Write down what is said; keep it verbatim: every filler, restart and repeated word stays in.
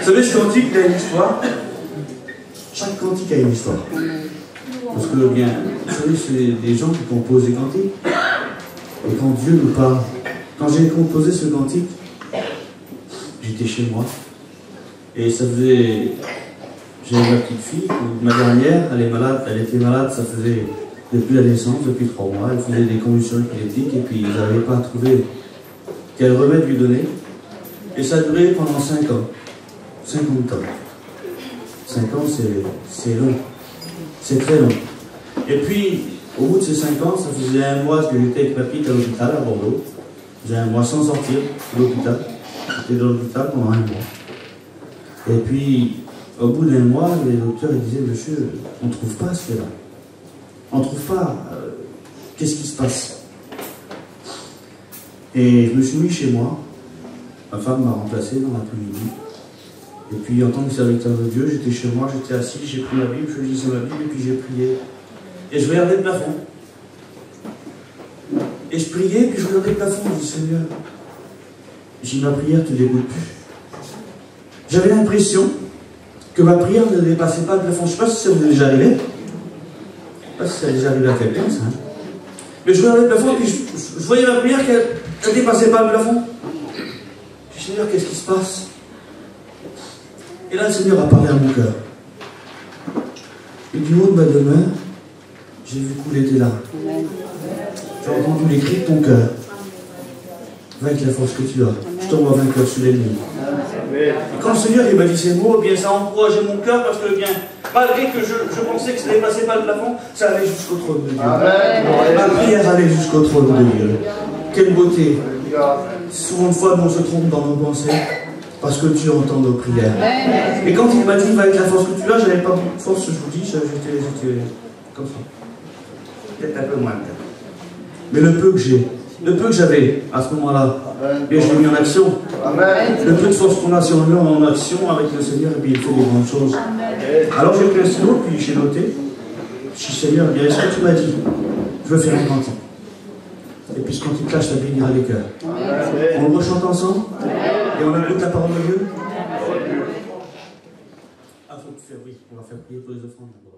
savez, ce cantique, il a une histoire. Chaque cantique a une histoire. Parce que, bien, vous savez, c'est des gens qui composent des cantiques. Et quand Dieu nous parle, quand j'ai composé ce cantique, j'étais chez moi. Et ça faisait... J'ai ma petite fille, ma dernière, elle est malade, elle était malade, ça faisait depuis la naissance, depuis trois mois, elle faisait des convulsions épileptiques et puis ils n'arrivaient pas à trouver quel remède lui donner. Et ça a duré pendant cinq ans. cinquante ans. cinq ans, c'est long. C'est très long. Et puis, au bout de ces cinq ans, ça faisait un mois que j'étais avec ma petite à l'hôpital à Bordeaux. J'ai un mois sans sortir de l'hôpital. J'étais dans l'hôpital pendant un mois. Et puis, au bout d'un mois, les docteurs ils disaient, monsieur, on ne trouve pas ce qu'il y a là. On ne trouve pas. Euh, Qu'est-ce qui se passe? Et je me suis mis chez moi. Ma femme m'a remplacé dans l'après-midi. Et puis, en tant que serviteur de Dieu, j'étais chez moi, j'étais assis, j'ai pris ma Bible, je lisais ma Bible, et puis j'ai prié. Et je regardais le plafond. Et je priais, puis je regardais le plafond, je dis, Seigneur, j'ai ma prière ne te dégoûte plus. J'avais l'impression que ma prière ne dépassait pas le plafond. Je ne sais pas si ça vous est déjà arrivé. Je ne sais pas si ça est déjà arrivé à quelqu'un, ça. Mais je regardais le plafond, et puis je, je, je voyais ma prière qu'elle ne dépassais pas le plafond. Je dis, Seigneur, qu'est-ce qui se passe? Et là, le Seigneur a parlé à mon cœur. Et du haut de ma demeure, j'ai vu couler tes larmes. J'ai entendu les cris de ton cœur. Va avec la force que tu as. Je t'envoie vainqueur sur l'ennemi. Et quand le Seigneur il m'a dit ces mots, eh bien, ça a encouragé mon cœur parce que, bien, malgré que je, je pensais que ça ne dépassait pas le plafond, ça allait jusqu'au trône de Dieu. Ma prière allait jusqu'au trône de Dieu. Quelle beauté! Souvent de fois, on se trompe dans nos pensées parce que Dieu entend nos prières. Et quand il m'a dit va avec la force que tu as, j'avais pas beaucoup de force, je vous dis, j'étais comme ça. Peut-être un peu moins. Mais le peu que j'ai, le peu que j'avais à ce moment-là, et je l'ai mis en action. Amen. Le peu de force qu'on a, si on le met en action avec le Seigneur, et puis il fait des grandes choses. Amen. Alors j'ai pris un stylo, puis j'ai noté. Je dis, Seigneur, bien, est-ce que tu m'as dit, je veux faire un cantique. Et puis quand il clash, ça bénira les cœurs. Amen. On le rechante ensemble. Amen. Et on écoute la parole de Dieu. Ah, faut faire, oui, on va faire prier pour les offrandes.